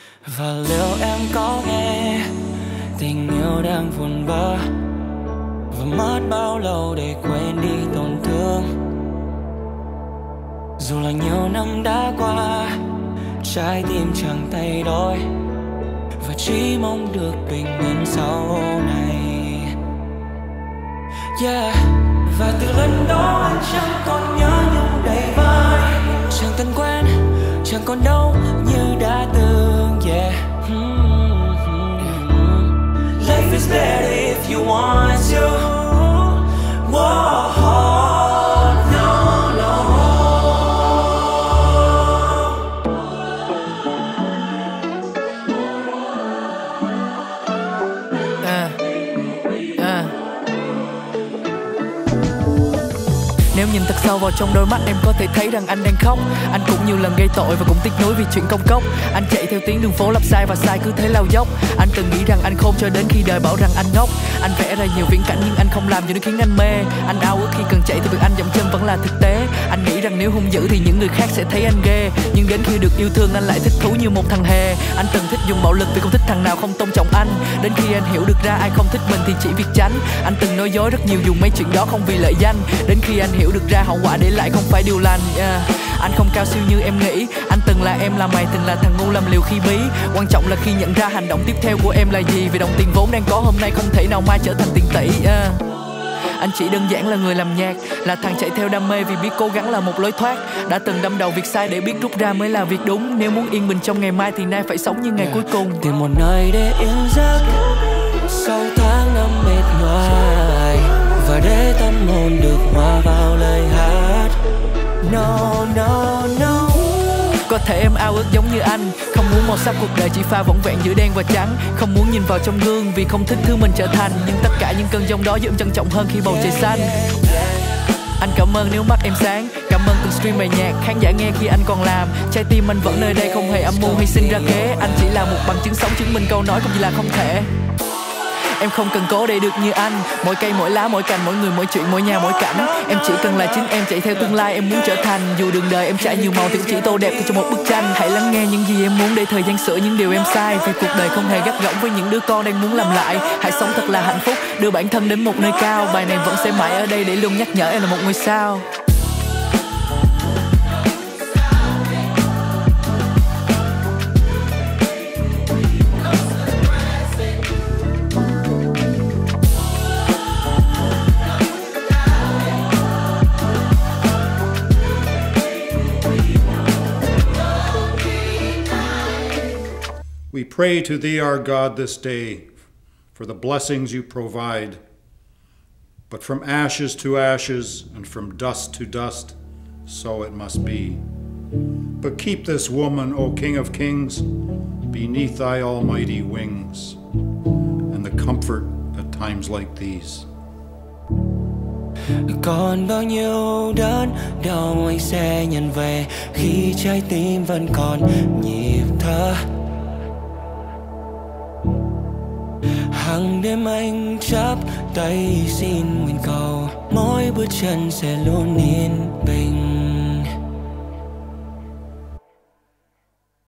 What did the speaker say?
Và liệu em có nghe tình yêu đang vụn vỡ, và mất bao lâu để quên đi tổn thương. Dù là nhiều năm đã qua, trái tim chẳng thay đổi, và chỉ mong được bình yên sau này. Yeah. Và từ lần đó anh chẳng còn nhớ nhung đầy vai, chẳng thân quen, chẳng còn đâu như đã từng. Yeah. Life is better if you want to. Whoa. Nếu nhìn thật sâu vào trong đôi mắt em có thể thấy rằng anh đang khóc. Anh cũng nhiều lần gây tội và cũng tiếc nuối vì chuyện công cốc. Anh chạy theo tiếng đường phố lắp sai và sai cứ thế lao dốc. Anh từng nghĩ rằng anh khôn cho đến khi đời bảo rằng anh ngốc. Anh vẽ ra nhiều viễn cảnh nhưng anh không làm gì nó khiến anh mê. Anh ao ước khi cần chạy thì việc anh dậm chân vẫn là thực tế. Anh nghĩ rằng nếu hung dữ thì những người khác sẽ thấy anh ghê. Nhưng đến khi được yêu thương anh lại thích thú như một thằng hề. Anh từng thích dùng bạo lực vì không thích thằng nào không tôn trọng anh. Đến khi anh hiểu được ra ai không thích mình thì chỉ việc tránh. Anh từng nói dối rất nhiều dù mấy chuyện đó không vì lợi danh. Đến khi anh hiểu được ra hậu quả để lại không phải điều lành. Anh không cao siêu như em nghĩ. Anh từng là em là mày, từng là thằng ngu làm liều khi bí. Quan trọng là khi nhận ra hành động tiếp theo của em là gì. Vì đồng tiền vốn đang có hôm nay không thể nào mai trở thành tiền tỷ. Anh chỉ đơn giản là người làm nhạc, là thằng chạy theo đam mê vì biết cố gắng là một lối thoát. Đã từng đâm đầu việc sai để biết rút ra mới là việc đúng. Nếu muốn yên bình trong ngày mai thì nay phải sống như ngày cuối cùng. Tìm một nơi để yên giấc sau tháng năm mệt nhoài, và để tâm hồn được hòa vào lời hát. No, no, no. Có thể em ao ước giống như anh, không muốn màu sắc cuộc đời chỉ pha vỏn vẹn giữa đen và trắng. Không muốn nhìn vào trong gương vì không thích thứ mình trở thành. Nhưng tất cả những cơn giông đó giúp em trân trọng hơn khi bầu trời xanh. Anh cảm ơn nếu mắt em sáng, cảm ơn từng stream bài nhạc, khán giả nghe khi anh còn làm. Trái tim anh vẫn nơi đây không hề âm mưu hay sinh ra kế. Anh chỉ là một bằng chứng sống chứng minh câu nói không chỉ là không thể. Em không cần cố để được như anh. Mỗi cây, mỗi lá, mỗi cành, mỗi người, mỗi chuyện, mỗi nhà, mỗi cảnh. Em chỉ cần là chính em, chạy theo tương lai em muốn trở thành. Dù đường đời em trải nhiều màu thì cũng chỉ tô đẹp cho một bức tranh. Hãy lắng nghe những gì em muốn để thời gian sửa những điều em sai. Vì cuộc đời không hề gắt gỏng với những đứa con đang muốn làm lại. Hãy sống thật là hạnh phúc, đưa bản thân đến một nơi cao. Bài này vẫn sẽ mãi ở đây để luôn nhắc nhở em là một ngôi sao. We pray to Thee, our God, this day for the blessings You provide. But from ashes to ashes and from dust to dust, so it must be. But keep this woman, O King of Kings, beneath Thy almighty wings, and the comfort at times like these. Còn bao nhiêu đớn đau anh sẽ nhận về khi trái tim vẫn còn nhịp thở. Hàng đêm anh chắp tay xin nguyện cầu mỗi bước chân sẽ luôn yên bình.